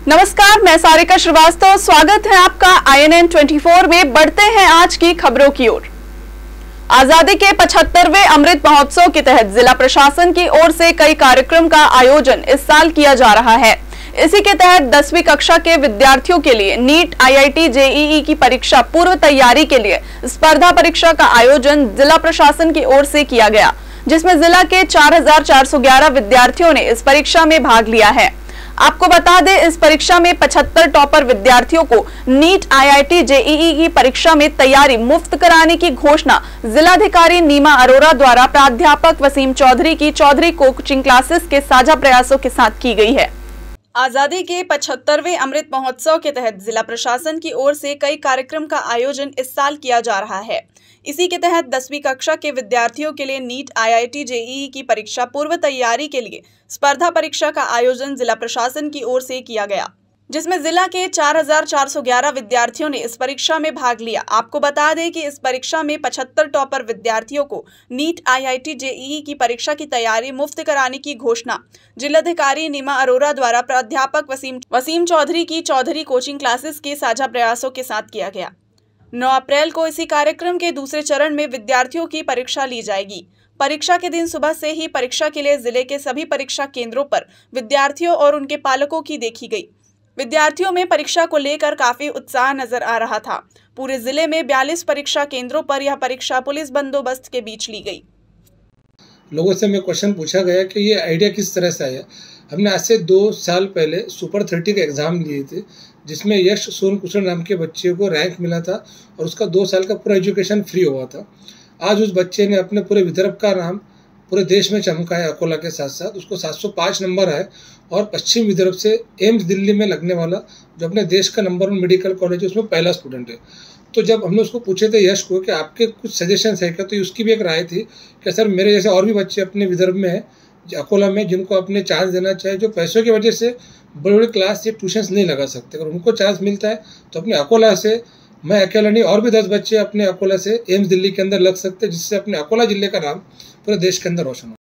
नमस्कार, मैं सारिका श्रीवास्तव। स्वागत है आपका INN 24 में। बढ़ते हैं आज की खबरों की ओर। आजादी के 75वें अमृत महोत्सव के तहत जिला प्रशासन की ओर से कई कार्यक्रम का आयोजन इस साल किया जा रहा है। इसी के तहत 10वीं कक्षा के विद्यार्थियों के लिए नीट, IIT, JEE की परीक्षा पूर्व तैयारी के लिए स्पर्धा परीक्षा का आयोजन जिला प्रशासन की ओर से किया गया, जिसमें जिला के 4411 विद्यार्थियों ने इस परीक्षा में भाग लिया है। आपको बता दें, इस परीक्षा में 75 टॉपर विद्यार्थियों को नीट, IIT, JEE की परीक्षा में तैयारी मुफ्त कराने की घोषणा जिलाधिकारी नीमा अरोरा द्वारा प्राध्यापक वसीम चौधरी की चौधरी कोचिंग क्लासेस के साझा प्रयासों के साथ की गई है। आजादी के 75वें अमृत महोत्सव के तहत जिला प्रशासन की ओर से कई कार्यक्रम का आयोजन इस साल किया जा रहा है। इसी के तहत 10वीं कक्षा के विद्यार्थियों के लिए नीट, IIT, JEE की परीक्षा पूर्व तैयारी के लिए स्पर्धा परीक्षा का आयोजन जिला प्रशासन की ओर से किया गया, जिसमें जिला के 4411 विद्यार्थियों ने इस परीक्षा में भाग लिया। आपको बता दें कि इस परीक्षा में 75 टॉपर विद्यार्थियों को नीट, IIT, JEE की परीक्षा की तैयारी मुफ्त कराने की घोषणा जिलाधिकारी नीमा अरोरा द्वारा प्राध्यापक वसीम चौधरी की चौधरी कोचिंग क्लासेस के साझा प्रयासों के साथ किया गया। 9 अप्रैल को इसी कार्यक्रम के दूसरे चरण में विद्यार्थियों की परीक्षा ली जाएगी। परीक्षा के दिन सुबह से ही परीक्षा के लिए जिले के सभी परीक्षा केंद्रों पर विद्यार्थियों और उनके पालकों की देखी गई। विद्यार्थियों में परीक्षा को लेकर काफी उत्साह नजर आ रहा था। पूरे जिले में 42 परीक्षा केंद्रों पर यह परीक्षा पुलिस बंदोबस्त के बीच ली गई। लोगों से मैं क्वेश्चन पूछा गया कि ये आइडिया किस तरह से आया। हमने आज से 2 साल पहले सुपर 30 का एग्ज़ाम लिए थे, जिसमें यश सोन कुशल नाम के बच्चे को रैंक मिला था और उसका 2 साल का पूरा एजुकेशन फ्री हुआ था। आज उस बच्चे ने अपने पूरे विदर्भ का नाम पूरे देश में चमकाया। अकोला के साथ साथ उसको 705 नंबर आए और पश्चिम विदर्भ से एम्स दिल्ली में लगने वाला जो अपने देश का नंबर 1 मेडिकल कॉलेज है, उसमें पहला स्टूडेंट है। तो जब हमने उसको पूछे थे यश को कि आपके कुछ सजेशंस है क्या, तो उसकी भी एक राय थी कि सर मेरे जैसे और भी बच्चे अपने विदर्भ में हैं, अकोला में, जिनको अपने चांस देना चाहिए, जो पैसों की वजह से बड़े बड़े क्लास या ट्यूशन्स नहीं लगा सकते। अगर उनको चांस मिलता है तो अपने अकोला से, मैं अकेला नहीं और भी 10 बच्चे अपने अकोला से एम्स दिल्ली के अंदर लग सकते हैं, जिससे अपने अकोला जिले का नाम पूरे देश के अंदर रोशन हो।